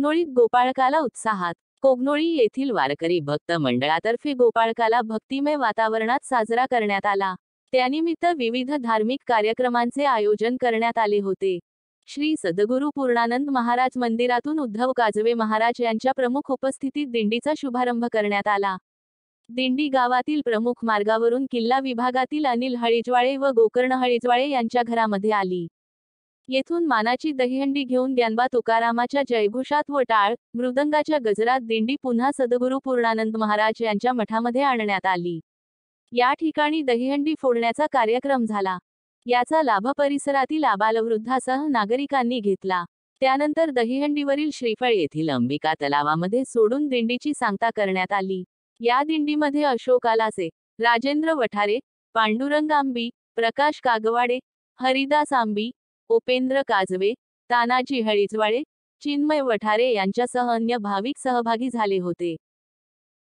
कोगनोळीत गोपाळकाला उत्साहात. कोगनोळी येथील वारकरी भक्त मंडळातर्फे गोपाळकाला भक्तिमय वातावरणात साजरा करण्यात आला. त्यानिमित्त विविध धार्मिक कार्यक्रमांचे आयोजन करण्यात आले होते. श्री सद्गुरू पूर्णानंद महाराज मंदिरातून उद्धव काजवे महाराज यांच्या प्रमुख उपस्थितीत दिंडीचा शुभारंभ करण्यात आला. दिंडी गावातील प्रमुख मार्गावरून किल्ला विभागातील अनिल हळिजवाळे व गोकर्ण हळिजवाळे यांच्या घरामध्ये आली. येथून मानाची दहीहंडी घेऊन ज्ञानबा तुकारामाच्या जयघोषात व टाळ मृदंगाच्या गजरात दिंडी पुन्हा सद्गुरू पूर्णानंद महाराज यांच्या मठामध्ये आणण्यात आली. या ठिकाणी दहीहंडी फोडण्याचा कार्यक्रम झाला. याचा लाभ परिसरातील आबालवृद्धासह नागरिकांनी घेतला. त्यानंतर दहीहंडीवरील श्रीफळ येथील अंबिका तलावामध्ये सोडून दिंडीची सांगता करण्यात आली. या दिंडीमध्ये अशोक आलासे, राजेंद्र वठारे, पांडुरंग आंबी, प्रकाश कागवाडे, हरिदास आंबी, उपेंद्र काजवे, तानाजी हळिजवाळे, चिन्मय वठारे यांच्यासह अन्य भाविक सहभागी झाले होते.